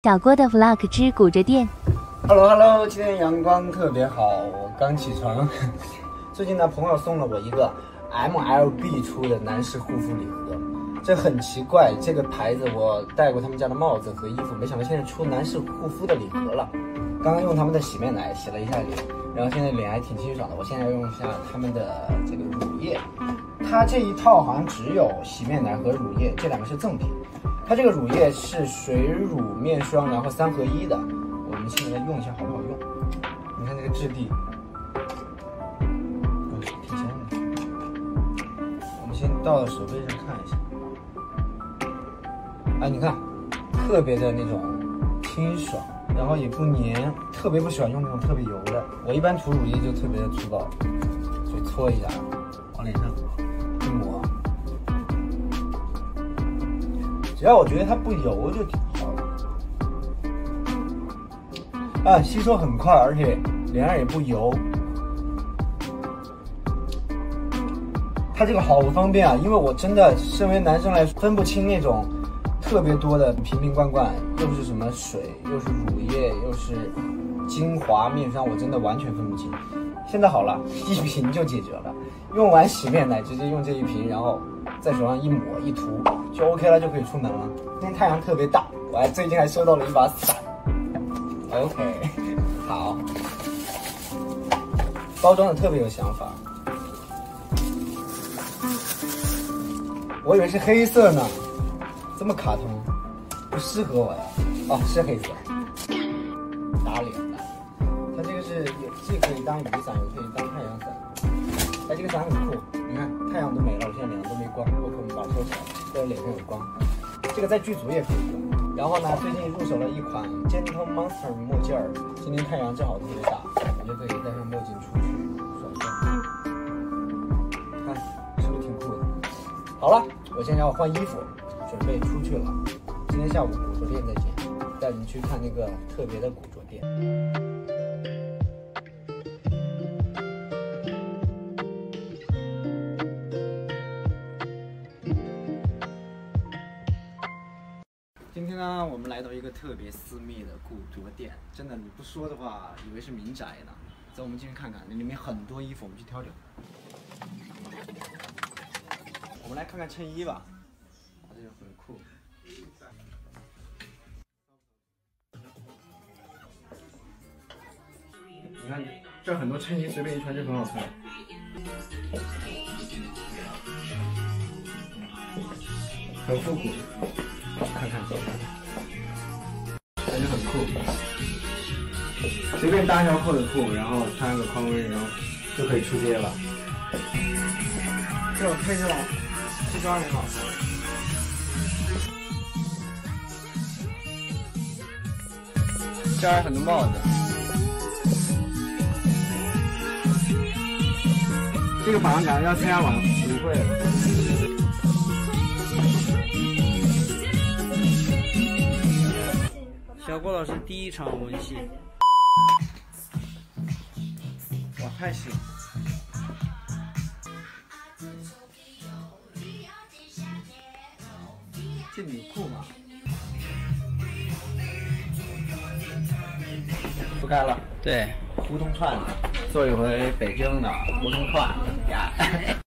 小郭的 vlog 之古着店。 Hello， 今天阳光特别好，我刚起床。最近呢，朋友送了我一个 MLB 出的男士护肤礼盒，这很奇怪，这个牌子我戴过他们家的帽子和衣服，没想到现在出男士护肤的礼盒了。刚刚用他们的洗面奶洗了一下脸，然后现在脸还挺清爽的。我现在要用一下他们的这个乳液，它这一套好像只有洗面奶和乳液，这两个是赠品。它这个乳液是水乳面霜，然后3合1的。我们现在来用一下好不好用？你看这个质地，挺香的。我们先倒到手背上看一下。哎，你看，特别的那种清爽，然后也不黏，特别不喜欢用那种特别油的。我一般涂乳液就特别的粗暴，就搓一下，往脸上一抹。只要我觉得它不油就挺好的。啊，吸收很快，而且脸上也不油。它这个好方便啊，因为我真的身为男生来说，分不清那种特别多的瓶瓶罐罐，又是什么水，又是乳液，又是精华面霜，我真的完全分不清。现在好了，一瓶就解决了。用完洗面奶，直接用这一瓶，然后在手上一抹一涂就 OK 了，就可以出门了。今天太阳特别大，我最近还收到了一把伞。OK， 好，包装的特别有想法。我以为是黑色呢，这么卡通，不适合我呀。哦，是黑色，打脸的。它这个是既可以当雨伞，也可以当太阳伞。哎，这个伞很酷，你看太阳都没了，我现在脸上都没光。如果我们把它收起来，在脸上有光。这个在剧组也可以用。然后呢，最近入手了一款 Gentle Monster 墨镜儿。今天太阳正好特别大，我就可以戴上墨镜出去爽爽。看，是不是挺酷的？好了，我现在要换衣服，准备出去了。今天下午古着店再见，带你们去看那个特别的古着店。今天呢，我们来到一个特别私密的古着店，真的，你不说的话，以为是民宅呢。走，我们进去看看，那里面很多衣服，我们去挑挑。我们来看看衬衣吧，这个很酷。你看，这很多衬衣随便一穿就很好看。很复古。看看，感觉很酷，随便搭条厚的裤，然后穿个匡威，然后就可以出街了。这种配这种西装很好看。这儿很多帽子，这个绑架要3万，10块了。 小郭老师第一场吻戏， 哇，太细了！这里有裤吗？不干了。 对， 胡同串子，做一回北京的胡同串子呀。